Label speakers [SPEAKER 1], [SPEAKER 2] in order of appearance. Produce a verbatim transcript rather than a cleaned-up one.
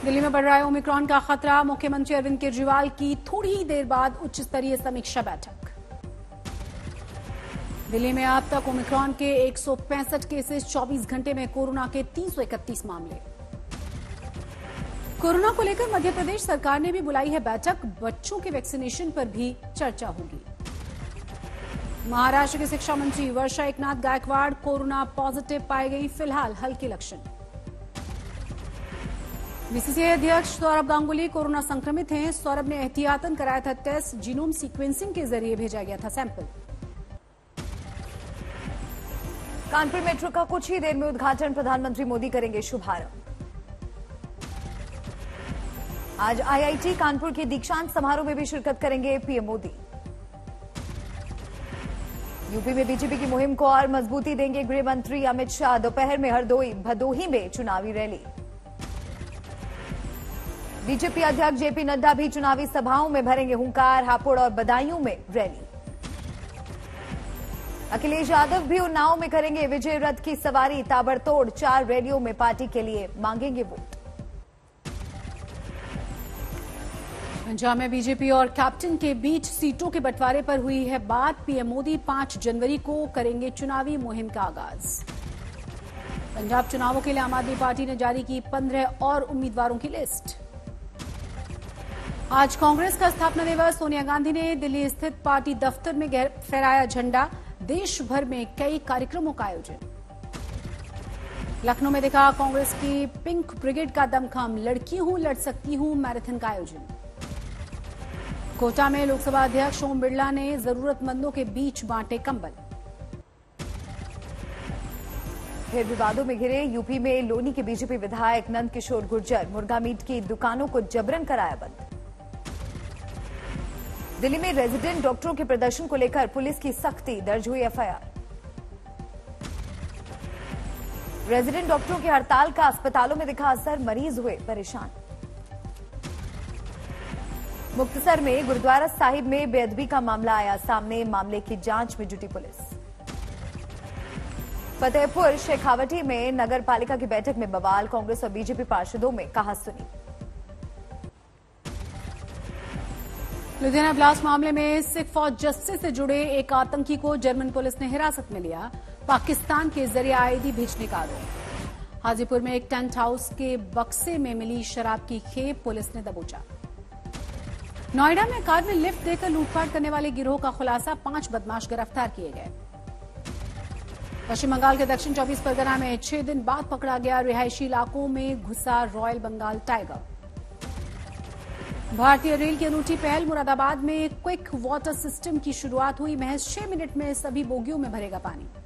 [SPEAKER 1] दिल्ली में बढ़ रहा है ओमिक्रॉन का खतरा। मुख्यमंत्री अरविंद केजरीवाल की थोड़ी ही देर बाद उच्च स्तरीय समीक्षा बैठक। दिल्ली में अब तक ओमिक्रॉन के एक सौ पैंसठ केसेस, चौबीस घंटे में कोरोना के तीन सौ इकतीस मामले। कोरोना को लेकर मध्य प्रदेश सरकार ने भी बुलाई है बैठक। बच्चों के वैक्सीनेशन पर भी चर्चा होगी। महाराष्ट्र के शिक्षा मंत्री वर्षा एकनाथ गायकवाड़ कोरोना पॉजिटिव पाई गई, फिलहाल हल्के लक्षण। बीसीसीआई अध्यक्ष सौरभ गांगुली कोरोना संक्रमित हैं। सौरभ ने एहतियातन कराया था टेस्ट, जीनोम सीक्वेंसिंग के जरिए भेजा गया था सैंपल।
[SPEAKER 2] कानपुर मेट्रो का कुछ ही देर में उद्घाटन, प्रधानमंत्री मोदी करेंगे शुभारंभ। आज आईआईटी कानपुर के दीक्षांत समारोह में भी शिरकत करेंगे पीएम मोदी। यूपी में बीजेपी की मुहिम को और मजबूती देंगे गृह मंत्री अमित शाह। दोपहर में हरदोई भदोही में चुनावी रैली। बीजेपी अध्यक्ष जेपी नड्डा भी चुनावी सभाओं में भरेंगे हुंकार। हापुड़ और बदायूं में रैली। अखिलेश यादव भी उन्नाव में करेंगे विजय रथ की सवारी। ताबड़तोड़ चार रैलियों में पार्टी के लिए मांगेंगे वोट।
[SPEAKER 1] पंजाब में बीजेपी और कैप्टन के बीच सीटों के बंटवारे पर हुई है बात। पीएम मोदी पांच जनवरी को करेंगे चुनावी मुहिम का आगाज। पंजाब चुनावों के लिए आम आदमी पार्टी ने जारी की पंद्रह और उम्मीदवारों की लिस्ट। आज कांग्रेस का स्थापना दिवस। सोनिया गांधी ने दिल्ली स्थित पार्टी दफ्तर में फहराया झंडा। देश भर में कई कार्यक्रमों का आयोजन। लखनऊ में दिखा कांग्रेस की पिंक ब्रिगेड का दमखम। लड़की हूं लड़ सकती हूं मैराथन का आयोजन। कोटा में लोकसभा अध्यक्ष ओम बिरला ने जरूरतमंदों के बीच बांटे कंबल।
[SPEAKER 2] फिर विवादों में घिरे यूपी में लोनी के बीजेपी विधायक नंद किशोर गुर्जर। मुर्गा मीट की दुकानों को जबरन कराया बंद। दिल्ली में रेजिडेंट डॉक्टरों के प्रदर्शन को लेकर पुलिस की सख्ती, दर्ज हुई एफआईआर। रेजिडेंट डॉक्टरों की हड़ताल का अस्पतालों में दिखा असर, मरीज हुए परेशान। मुक्तसर में गुरुद्वारा साहिब में बेअदबी का मामला आया सामने। मामले की जांच में जुटी पुलिस। फतेहपुर शेखावटी में नगर पालिका की बैठक में बवाल। कांग्रेस और बीजेपी पार्षदों में कहासुनी।
[SPEAKER 1] लुधियाना ब्लास्ट मामले में सिख फॉर जस्टिस से जुड़े एक आतंकी को जर्मन पुलिस ने हिरासत में लिया। पाकिस्तान के जरिए आईडी भेजने का आरोप। हाजीपुर में एक टेंट हाउस के बक्से में मिली शराब की खेप, पुलिस ने दबोचा। नोएडा में कार में लिफ्ट देकर लूटपाट करने वाले गिरोह का खुलासा, पांच बदमाश गिरफ्तार किए गए। पश्चिम बंगाल के दक्षिण चौबीस परगना में छह दिन बाद पकड़ा गया रिहायशी इलाकों में घुसा रॉयल बंगाल टाइगर। भारतीय रेल की अनूठी पहल, मुरादाबाद में क्विक वाटर सिस्टम की शुरुआत हुई। महज छह मिनट में सभी बोगियों में भरेगा पानी।